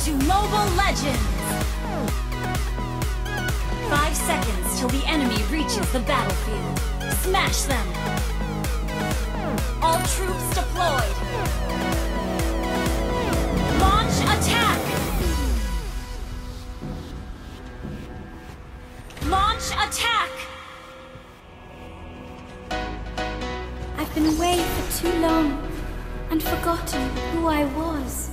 to Mobile Legends! 5 seconds till the enemy reaches the battlefield. Smash them! All troops deployed! Launch attack! Launch attack! I've been away for too long and forgotten who I was.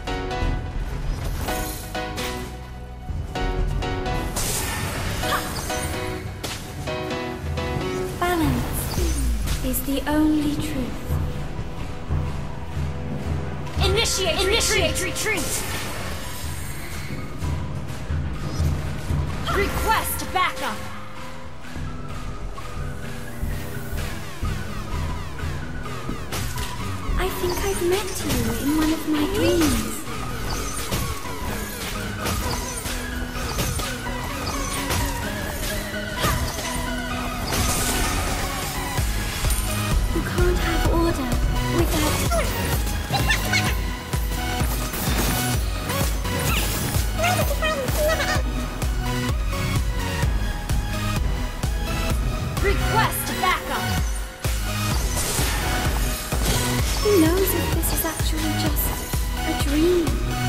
Balance is the only truth. Initiate retreat! Request backup! I think I've met you in one of my dreams. You can't have order without... Request backup! Who knows if this is actually just a dream?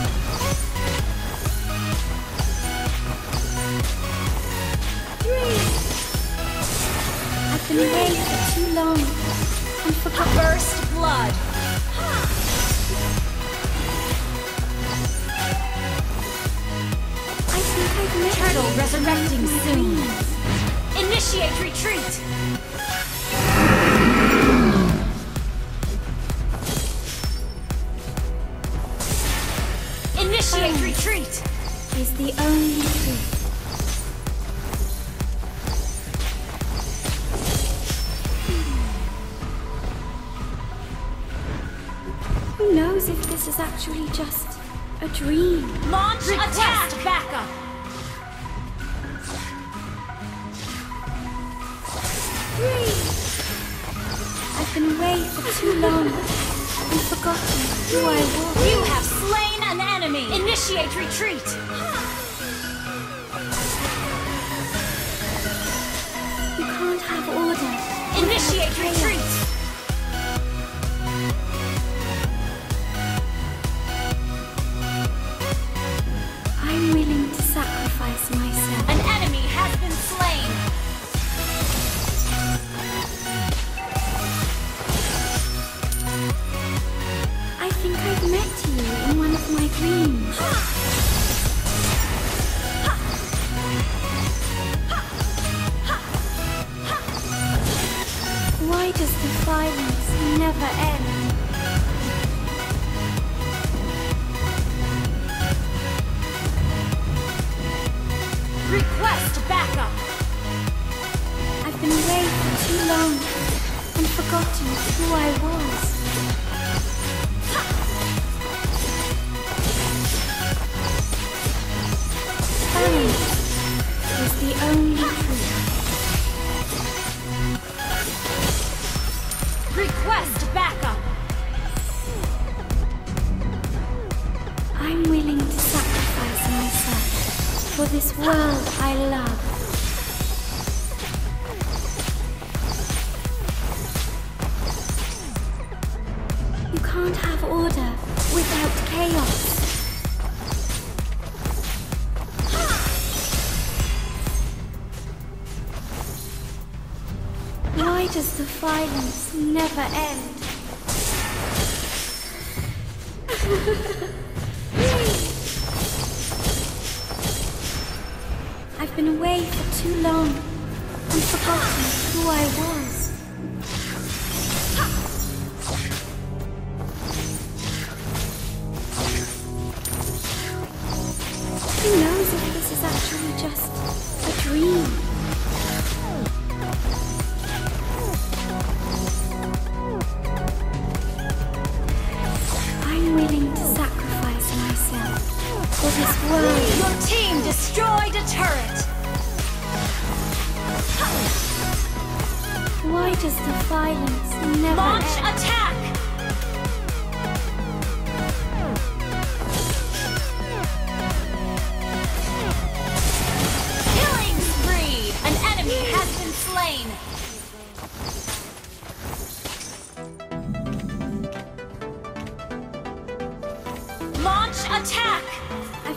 I've been away for too long and forgot. First blood! I think I've met Turtle you resurrecting in my soon. dreams. Initiate retreat! Initiate retreat! Is the only truth. Who knows if this is actually just a dream? Launch attack! Backup! I've been away for too long and forgotten who I was. You have slain an enemy! Initiate retreat! You can't have order. Initiate retreat! I'm willing to sacrifice myself. An enemy has been slain! I think I've met you in one of my dreams. Why does the violence never end? Request backup! I've been away for too long and forgotten who I was. Balance is the only truth. Request backup! I'm willing to sacrifice myself for this world I love. You can't have order without chaos. Why does the violence never end? I've been away for too long and forgotten who I was. Who knows if this is actually just a dream? I'm willing to sacrifice myself for this world. Your team destroyed a turret! Why does the violence never Launch end? attack!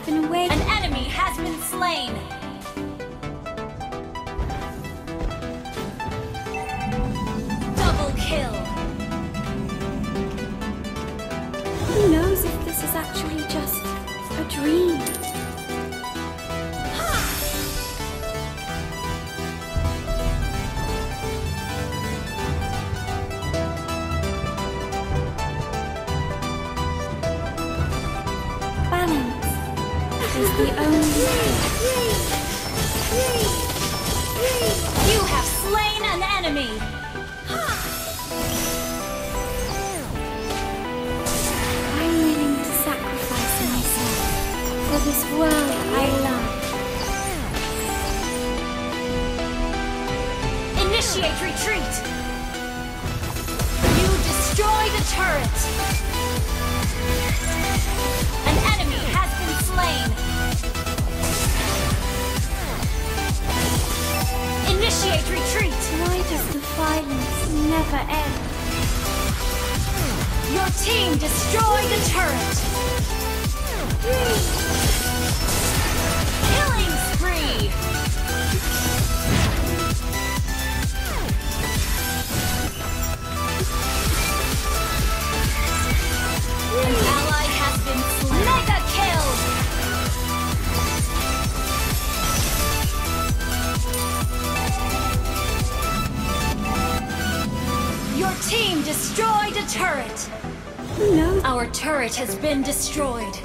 been away. An enemy has been slain. Double kill. Who knows if this is actually just a dream? Balance is the only way. You have slain an enemy. I'm willing to sacrifice myself for this world I love. Initiate retreat. You destroy the turret. An enemy has been slain. Initiate retreat. Why does the violence never end? Your team destroyed the turret. Killing spree. An ally has been slain. Mega kill. Your team destroyed a turret. Who knows? Our turret has been destroyed.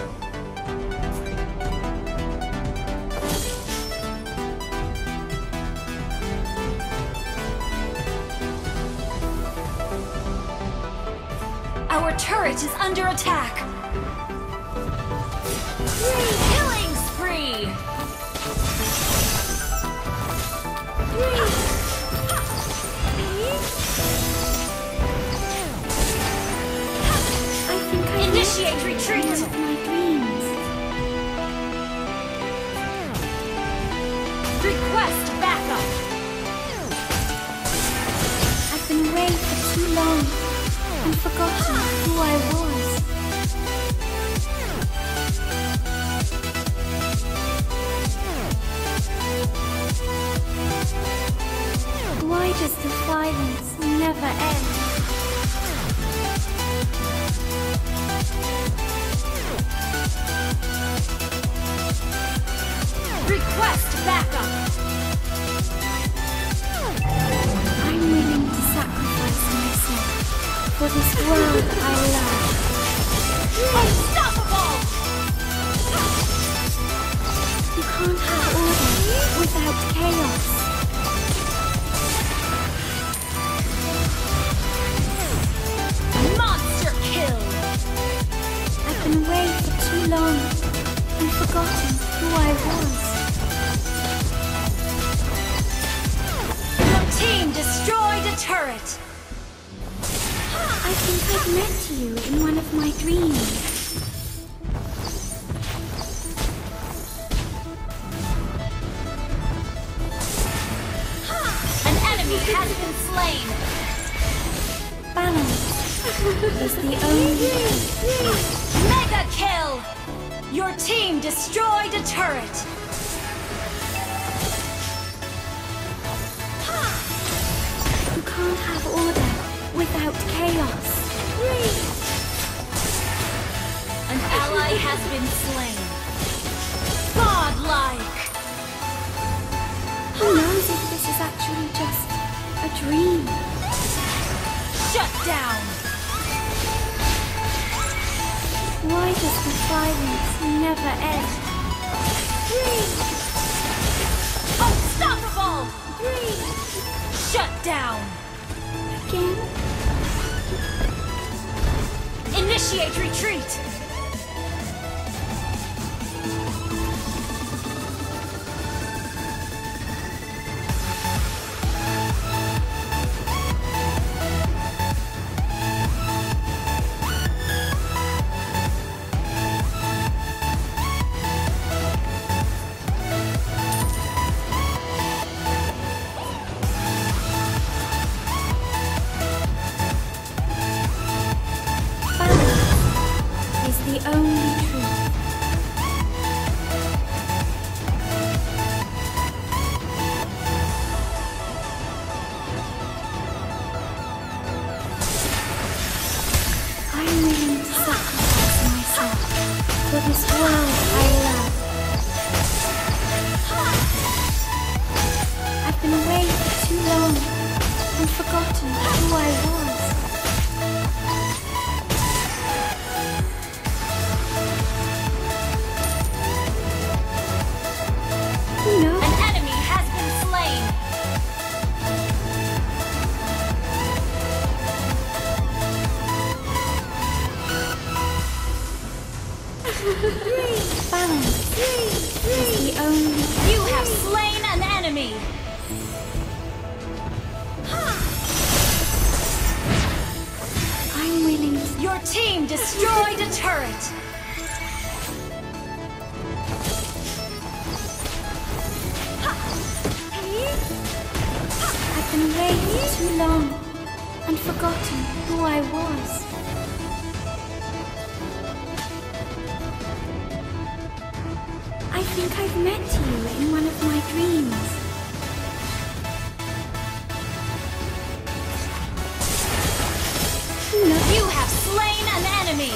Our turret is under attack. Killing spree. I think I Initiate retreat. one of my dreams. Request backup. I've been away for too long and forgotten who I was. Why does the violence never end? Request backup. I'm willing to sacrifice myself for this world I love. Unstoppable. You can't have order without chaos. Monster kill. I've been away for too long and forgotten who I was. Your team destroyed a turret. I think I've met you in one of my dreams. An enemy has been slain. Balance is the only way. Mega kill. Your team destroyed a turret. You can't have order without chaos. An ally has been slain. Godlike. Who knows if this is actually just a dream? Shut down. Why does the violence never end? Unstoppable. Shut down. Again? Initiate retreat. destroyed a turret! I've been away for too long and forgotten who I was. I think I've met you in one of my dreams. No. You have slain an enemy!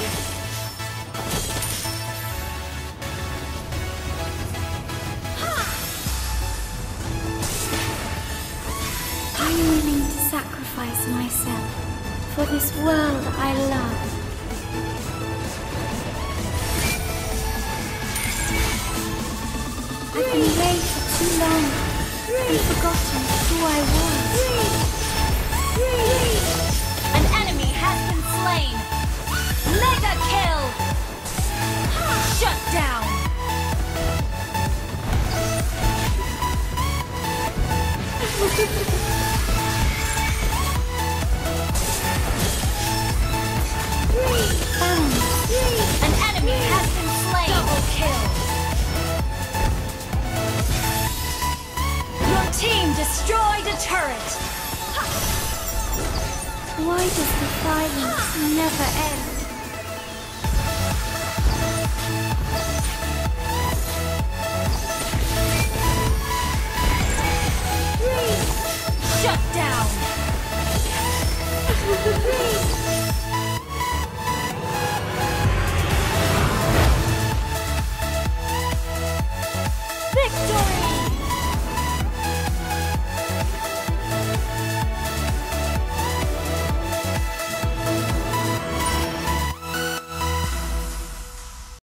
I'm willing to sacrifice myself for this world I love. I've been away for too long and forgotten who I was. An enemy has been slain! Mega kill! Shut down! An enemy has been slain! Double kill! Your team destroyed a turret! Why does the violence never end? Shut down!